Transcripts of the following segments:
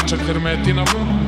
Čak hermetina.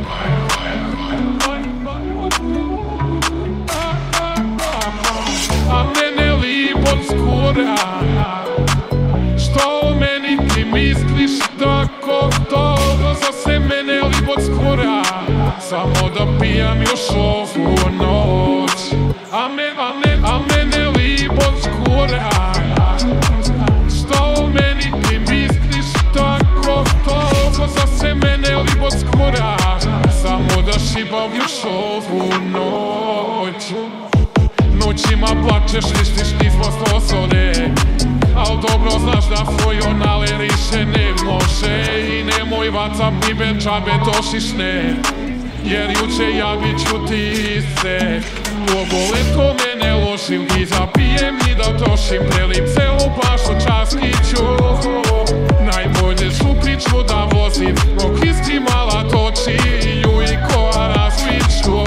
A mene lipo skura, što o meni ti misliš tako dobro? Za sve mene lipo skura, samo da pijam još ovu noć. A mene lipo skura, što o meni ti misliš tako dobro? Za sve mene lipo skura, samo da šibam još ovu noć. Noćima plačeš, vištiš nismo sposobne, al dobro znaš da svojo naleriše ne može. I nemoj vacam ni benčabe tošišne, jer juče ja biću ti se. Oboletko mene lošim i zapijem i da tošim, prelim celu pašu časkiću. Najbolje su priču da vozim, dok isti mala toči ju i koja razviću.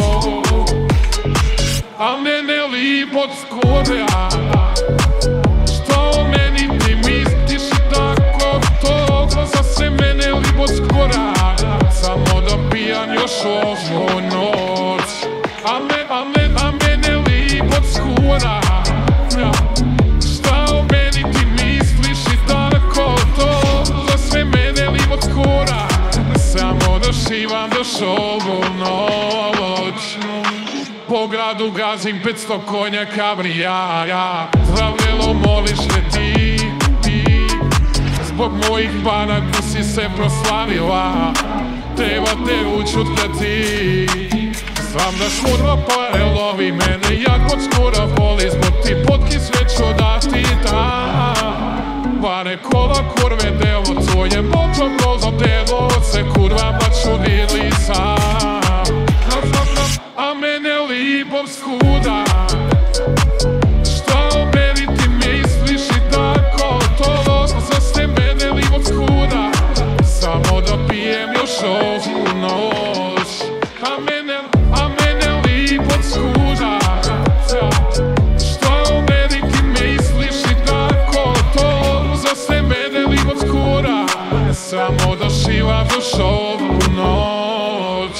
A mene lipo skura, što o meni ti misliš tako dobro? Za sve mene lipo skura, samo da pijam još ovu noć. A mene lipo skura, što o meni ti misliš tako dobro? Za sve mene lipo skura, samo da šivam još ovu noć. Po gradu gazim 500 konja kabrija, zdravljelo moliš me ti. Zbog mojih banaka si se proslavila, treba te učutkati. Znam da škurva pare lovi mene, jak od skura boli, zbog ti potki sve ću dati tam. Pare kola kurve delo, tvoje moto kozo delo, se kurva pa ću vidli sam. A mene lipo skuda, što o meni ti misliš i tako to? Za sve mene lipo skuda, samo da pijem još ovu noć. A mene lipo skuda, što o meni ti misliš i tako to? Za sve mene lipo skuda, samo da šivam još ovu noć.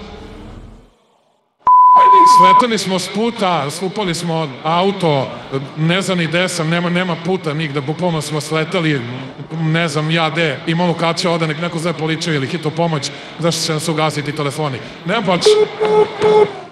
Sletali smo s puta, slupali smo auto, ne znam ni gde sam, nema puta nigde, bukvalno smo sletali, ne znam ja gde, imamo kad će ovde, nek neko zove policiju ili hitnu pomoć, zašto će nas ugasiti telefoni. Nema pač.